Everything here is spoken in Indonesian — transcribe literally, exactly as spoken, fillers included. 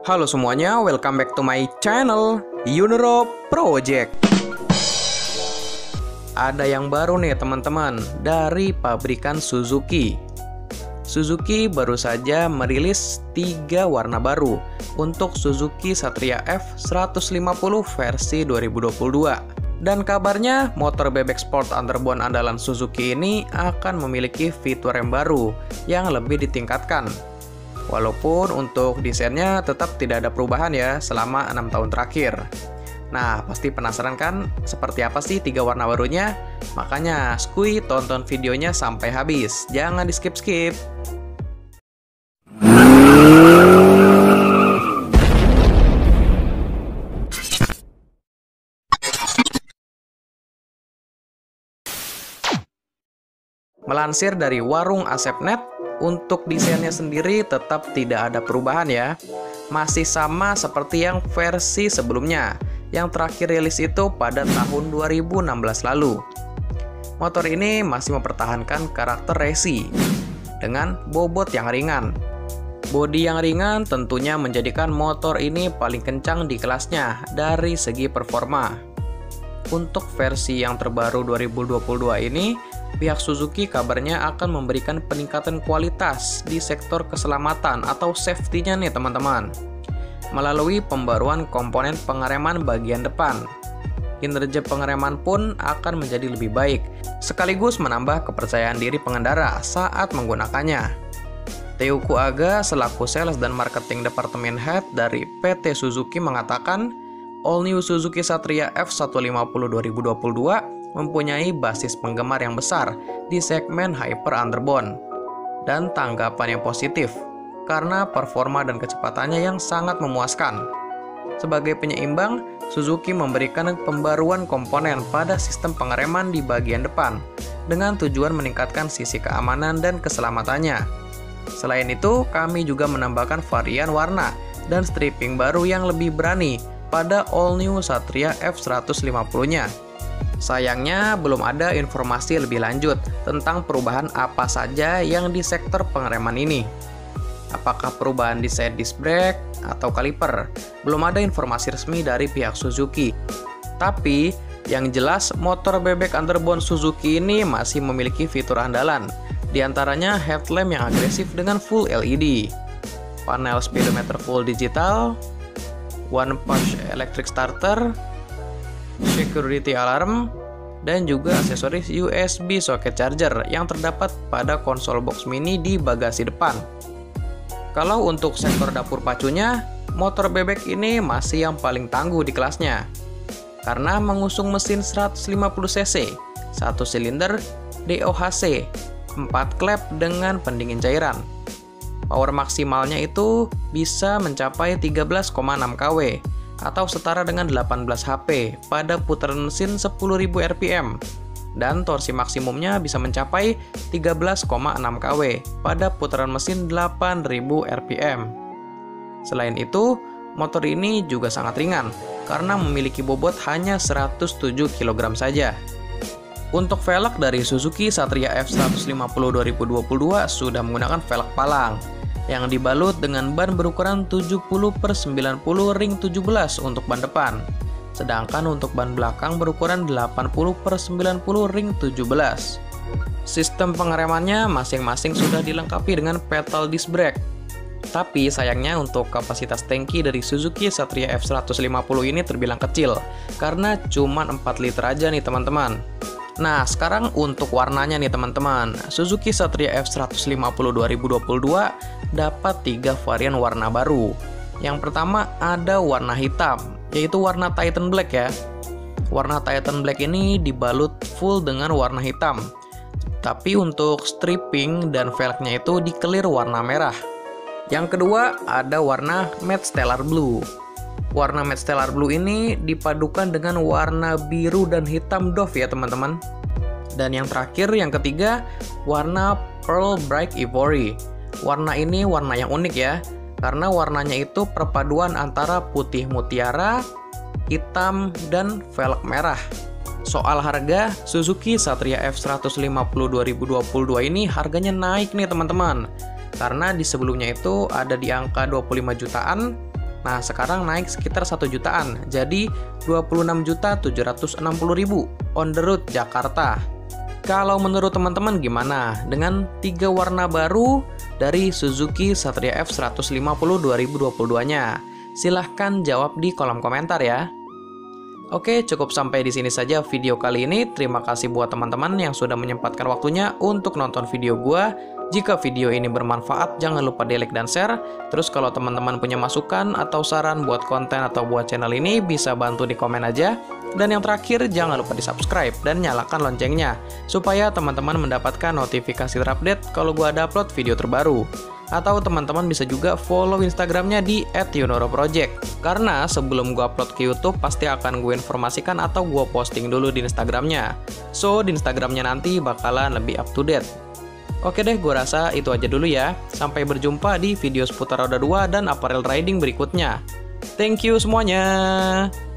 Halo semuanya, welcome back to my channel Yunero Project. Ada yang baru nih teman-teman dari pabrikan Suzuki. Suzuki baru saja merilis tiga warna baru untuk Suzuki Satria F seratus lima puluh versi dua ribu dua puluh dua. Dan kabarnya motor bebek sport underbone andalan Suzuki ini akan memiliki fitur yang baru yang lebih ditingkatkan. Walaupun untuk desainnya tetap tidak ada perubahan ya selama enam tahun terakhir. Nah, pasti penasaran kan seperti apa sih tiga warna barunya? Makanya skuy tonton videonya sampai habis, jangan di skip-skip. Melansir dari Warung Asep Net, untuk desainnya sendiri tetap tidak ada perubahan ya. Masih sama seperti yang versi sebelumnya, yang terakhir rilis itu pada tahun dua ribu enam belas lalu. Motor ini masih mempertahankan karakter racing dengan bobot yang ringan. Bodi yang ringan tentunya menjadikan motor ini paling kencang di kelasnya dari segi performa. Untuk versi yang terbaru dua ribu dua puluh dua ini, pihak Suzuki kabarnya akan memberikan peningkatan kualitas di sektor keselamatan atau safety-nya nih teman-teman, melalui pembaruan komponen pengereman bagian depan. Kinerja pengereman pun akan menjadi lebih baik, sekaligus menambah kepercayaan diri pengendara saat menggunakannya. Teuku Aga selaku Sales dan Marketing Department Head dari P T Suzuki mengatakan, All New Suzuki Satria F seratus lima puluh dua ribu dua puluh dua mempunyai basis penggemar yang besar di segmen hyper underbone dan tanggapan yang positif karena performa dan kecepatannya yang sangat memuaskan. Sebagai penyeimbang, Suzuki memberikan pembaruan komponen pada sistem pengereman di bagian depan dengan tujuan meningkatkan sisi keamanan dan keselamatannya. Selain itu, kami juga menambahkan varian warna dan stripping baru yang lebih berani pada all new Satria F seratus lima puluh-nya. Sayangnya belum ada informasi lebih lanjut tentang perubahan apa saja yang di sektor pengereman ini. Apakah perubahan desain disc brake atau kaliper? Belum ada informasi resmi dari pihak Suzuki. Tapi yang jelas motor bebek underbone Suzuki ini masih memiliki fitur andalan, di antaranya headlamp yang agresif dengan full L E D, panel speedometer full digital, one push electric starter, security alarm, dan juga aksesoris U S B socket charger yang terdapat pada konsol box mini di bagasi depan. Kalau untuk sektor dapur pacunya, motor bebek ini masih yang paling tangguh di kelasnya karena mengusung mesin seratus lima puluh cc, satu silinder D O H C, empat klep dengan pendingin cairan. Power maksimalnya itu bisa mencapai tiga belas koma enam kilowatt atau setara dengan delapan belas HP pada putaran mesin sepuluh ribu R P M, dan torsi maksimumnya bisa mencapai tiga belas koma enam kilowatt pada putaran mesin delapan ribu R P M. Selain itu, motor ini juga sangat ringan karena memiliki bobot hanya seratus tujuh kilogram saja. Untuk velg dari Suzuki Satria F seratus lima puluh dua ribu dua puluh dua sudah menggunakan velg palang yang dibalut dengan ban berukuran tujuh puluh per sembilan puluh ring tujuh belas untuk ban depan. Sedangkan untuk ban belakang berukuran delapan puluh per sembilan puluh ring tujuh belas. Sistem pengeremannya masing-masing sudah dilengkapi dengan pedal disc brake. Tapi sayangnya untuk kapasitas tangki dari Suzuki Satria F seratus lima puluh ini terbilang kecil karena cuma empat liter aja nih teman-teman. Nah, sekarang untuk warnanya nih teman-teman. Suzuki Satria F seratus lima puluh dua ribu dua puluh dua dapat tiga varian warna baru. Yang pertama ada warna hitam, yaitu warna Titan Black ya. Warna Titan Black ini dibalut full dengan warna hitam. Tapi untuk stripping dan velgnya itu dikelir warna merah. Yang kedua ada warna Matte Stellar Blue. Warna Matte Stellar Blue ini dipadukan dengan warna biru dan hitam Dove ya teman-teman. Dan yang terakhir, yang ketiga, warna Pearl Bright Ivory. Warna ini warna yang unik ya, karena warnanya itu perpaduan antara putih mutiara, hitam, dan velg merah. Soal harga, Suzuki Satria F seratus lima puluh dua ribu dua puluh dua ini harganya naik nih teman-teman. Karena di sebelumnya itu ada di angka dua puluh lima jutaan, Nah, sekarang naik sekitar satu jutaan, jadi dua puluh enam juta tujuh ratus enam puluh ribu on the road Jakarta. Kalau menurut teman-teman gimana dengan tiga warna baru dari Suzuki Satria F seratus lima puluh dua ribu dua puluh dua-nya? Silahkan jawab di kolom komentar ya. Oke, cukup sampai di sini saja video kali ini. Terima kasih buat teman-teman yang sudah menyempatkan waktunya untuk nonton video gua. Jika video ini bermanfaat, jangan lupa di like dan share. Terus kalau teman-teman punya masukan atau saran buat konten atau buat channel ini, bisa bantu di komen aja. Dan yang terakhir, jangan lupa di subscribe dan nyalakan loncengnya, supaya teman-teman mendapatkan notifikasi terupdate kalau gua ada upload video terbaru. Atau teman-teman bisa juga follow Instagramnya di et yunoroproject. Karena sebelum gua upload ke YouTube, pasti akan gue informasikan atau gua posting dulu di Instagramnya. So, di Instagramnya nanti bakalan lebih up to date. Oke deh, gue rasa itu aja dulu ya. Sampai berjumpa di video seputar roda dua dan apparel riding berikutnya. Thank you semuanya.